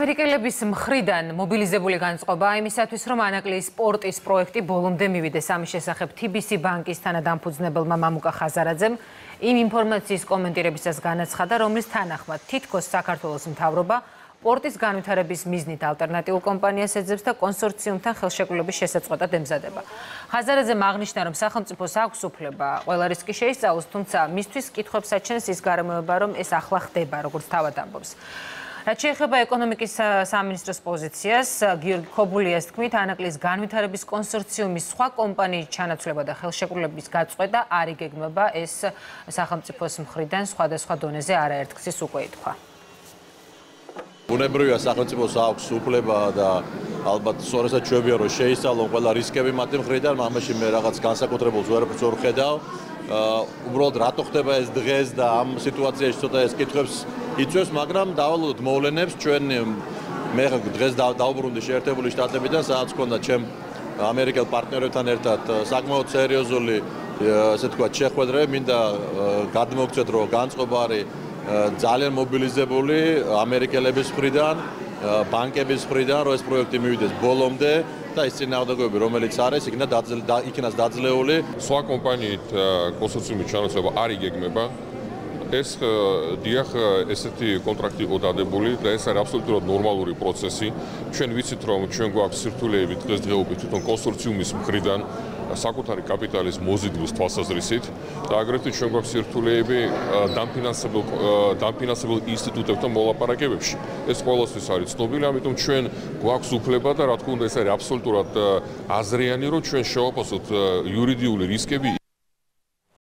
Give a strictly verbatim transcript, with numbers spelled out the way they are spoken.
ამერიკელების მხრიდან მობილიზებული განწყობა იმისათვის, რომ ანაკლიის პორტის პროექტი ბოლომდე მივიდეს. ამის შესახებ T B C ბანკის თანადამფუძნებელმა მამუკა ხაზარაძემ იმ ინფორმაციის კომენტირებისას განაცხადა, რომლის თანახმად თითქოს საქართველოს მთავრობა პორტის განვითარების მიზნით ალტერნატიულ კომპანიას ეძებს და კონსორციუმთან ხელშეკრულების შესაწყვეტად ემზადება. ხაზარაძემ აღნიშნა, რომ სახელმწიფოს აქვს უფლება ყველა რისკი შეისწავლოს, თუმცა მისთვის კითხვებს აჩენს ის გარემოება, რომ ეს ახლა ხდება, როგორც თავად ამბობს. რაც შეეხება ეკონომიკის სამინისტროს პოზიციას, გიორგი ქობულიას თქმით, ანაკლიის განვითარების კონსორციუმის სხვა კომპანიის ჩანაცვლება და ხელშეკრულების გაწყვეტა არ იგეგმება, ეს სახელმწიფოს მხრიდან სხვადასხვა დონეზე არაერთგზის უკვე ითქვა. ბუნებრივია სახელმწიფოს აქვს უფლება და ალბათ სწორედაც ჩვენია რომ შეისწავლონ ყველა რისკები მათი მხრიდან, ამაში მე რაღაც განსაკუთრებულს ვერაფერს ვერ ხედავ. უბრალოდ რატო ხდება ეს დღეს და ამ სიტუაციაში ცოტა ეს კითხვებს იწვევს, მაგრამ დავალოდოთ მოვლენებს. ჩვენ მე დღეს დავბრუნდი შეერთებული შტატებიდან, სადაც ჰქონდა ჩემ ამერიკელ პარტნიორებთან ერთად საკმაოდ სერიოზული, ესე თქვა, შეხვედრა. მინდა გადმოგცეთ, რომ განწყობა არის ძალიან მობილიზებული ამერიკელების მხრიდან, ბანკების მხრიდან, რომ ეს პროექტი მივიდეს ბოლომდე და ის წინააღმდეგობები, რომელიც არის, იქნას დაძლეული. სხვა კომპანიით კონსორციუმის ჩანაცვლება არ იგეგმება. ეს დიახ, ესეთი კონტრაქტი იყო დადებული და ეს არის აბსოლუტურად ნორმალური პროცესი. ჩვენ ვიცით, რომ ჩვენ გვაქვს სირთულეები დღესდღეობით თვითონ კონსორციუმის მხრიდან საკუთარი კაპიტალის მოზიდვის თვალსაზრისით და აგრეთვე ჩვენ გვაქვს სირთულეები დამფინანსებელ დამფინანსებელ ინსტიტუტებთან მოლაპარაკებებში. ეს ყველასთვის არის ცნობილი, ამიტომ ჩვენ გვაქვს უფლება და რა თქმა უნდა ეს არის აბსოლუტურად აზრიანი, რომ ჩვენ შევაფასოთ იურიდიული რისკები.